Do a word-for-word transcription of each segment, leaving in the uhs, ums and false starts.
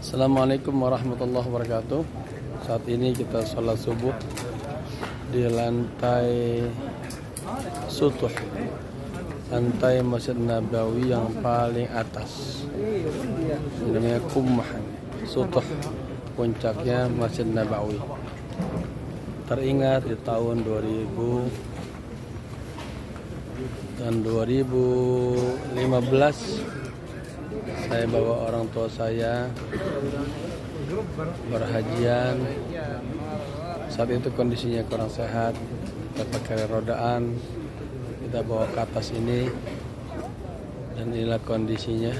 Assalamualaikum warahmatullahi wabarakatuh. Saat ini kita sholat subuh di lantai sutuh, lantai Masjid Nabawi yang paling atas. Ini namanya kummah, sutuh, puncaknya Masjid Nabawi. Teringat di tahun dua ribu dan dua ribu lima belas saya bawa orang tua saya berhajian. Saat itu kondisinya kurang sehat, kita pakai rodaan, kita bawa ke atas ini, dan inilah kondisinya.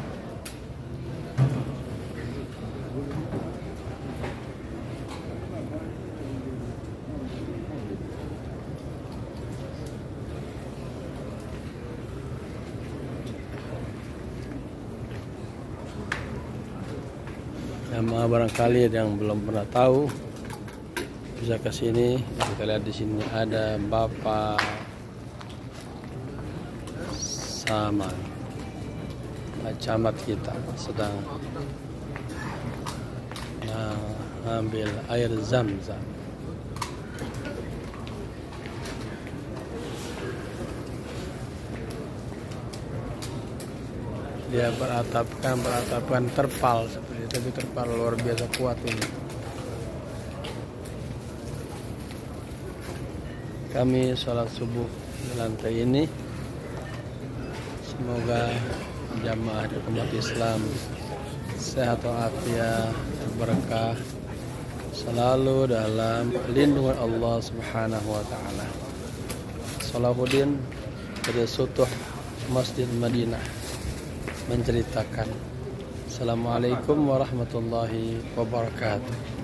Nah, barangkali yang belum pernah tahu bisa ke sini. Kita lihat di sini ada Bapak Saman, camat kita sedang mengambil air Zam-Zam. Dia beratapkan beratapkan terpal seperti itu, tapi terpal luar biasa kuat ini. Kami sholat subuh di lantai ini. Semoga jamaah umat Islam sehat walafiat, berkah, selalu dalam lindungan Allah Subhanahu wa taala. Salahuddin dari Sutuh Masjid Madinah menceritakan. Assalamualaikum warahmatullahi wabarakatuh.